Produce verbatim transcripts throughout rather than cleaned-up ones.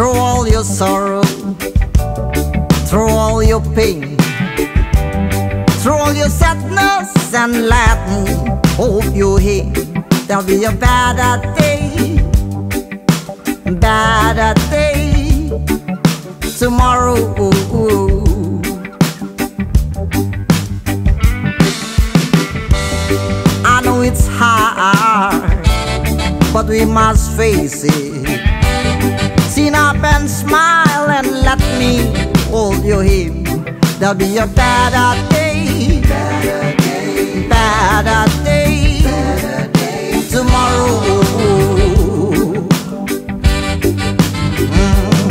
through all your sorrow, through all your pain, through all your sadness, and let me hold your hand. There'll be a better day, better day tomorrow. I know it's hard, but we must face it. Sit up and smile and let me hold your hand. There'll be a better day, better day, better day, better day tomorrow. Mm.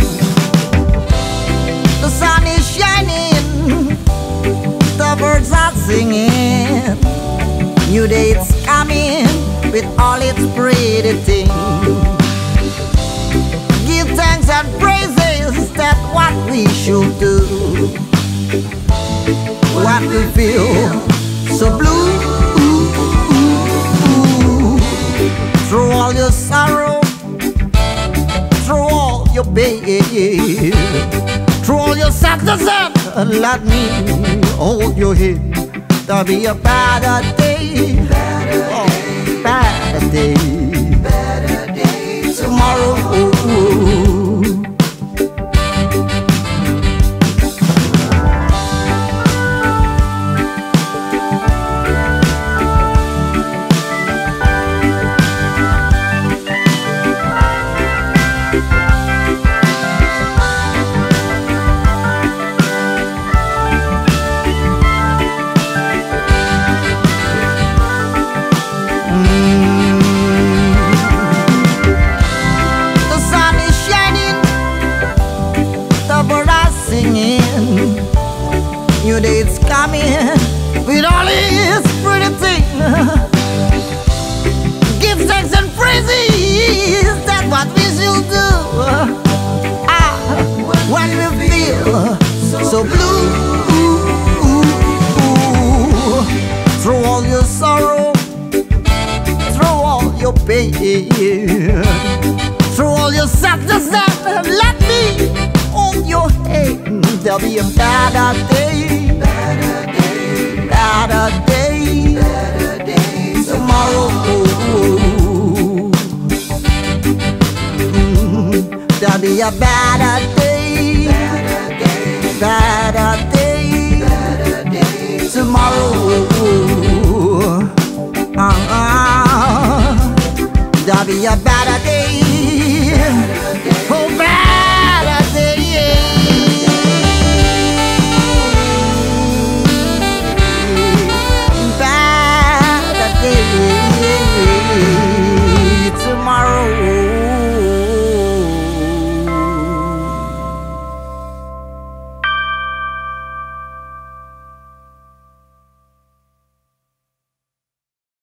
The sun is shining, the birds are singing. New day it's coming with all its pretty things. Give thanks and praises, that's what we should do. When we feel so blue, through all your sorrow, through all your pain, through all your sadness, let me hold your hand. There'll be a better day, better oh, day, better day, better day tomorrow. New day it's coming with all its pretty things. Give thanks and praises, that's what we should do. Ah, when we feel so blue, through all your sorrow, through all your pain, through all your sadness, let me hold your hand. There'll be a better day, better day, better day, better day tomorrow. Mm, there'll be a better day, better day, better day, better day tomorrow. Uh-uh. There'll be a better day, better day.